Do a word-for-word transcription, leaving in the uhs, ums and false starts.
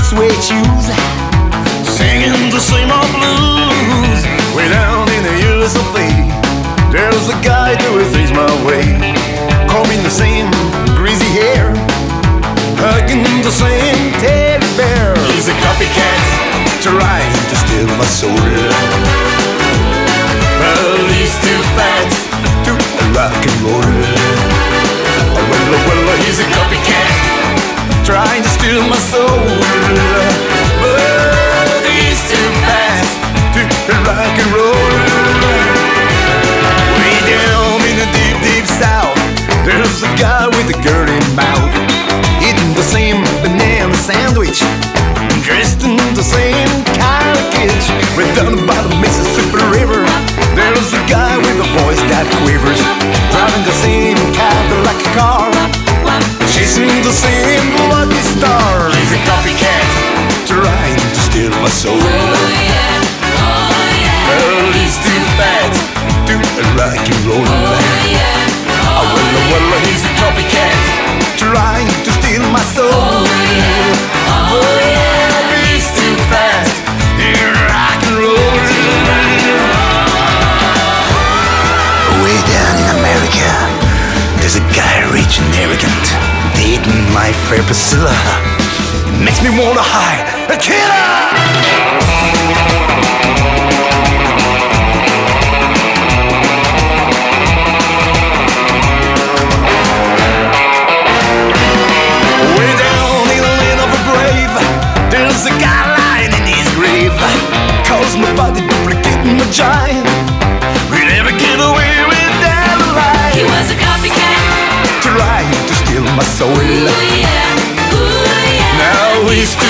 suede shoes, singing the same old blues. Way down in the U S of A, there's a guy doing things my way, combing the same greasy hair, hugging the same teddy bear. He's a copycat, trying to steal my soul, but he's too fat to rock and roll. Well, well, he's a copycat, trying to steal my soul, but he's too fast to rock and roll. Way down in the deep, deep south, there's a guy with a dirty mouth, eating the same banana sandwich, dressed in the same kind of kitsch. Right down by the Mississippi River, there's a guy with a voice that quivers, driving the same Cadillac car, chasing the same lucky star. He's a copycat, trying to steal my soul. Oh yeah, oh yeah. Well, he's too fat to rock and roll. Oh yeah, oh well, well, he's a copycat, trying to steal my soul. Oh yeah, oh yeah. He's too fat to rock and roll. Way down in America, there's a guy rich and arrogant, dating my fair Priscilla, makes me wanna hire a killer. Way down in the land of the brave, there's a guy lying in his grave, calls my body duplicating my giant. We never get away with that lie. He was a copycat, trying to steal my soul. ooh yeah, ooh yeah. Now he's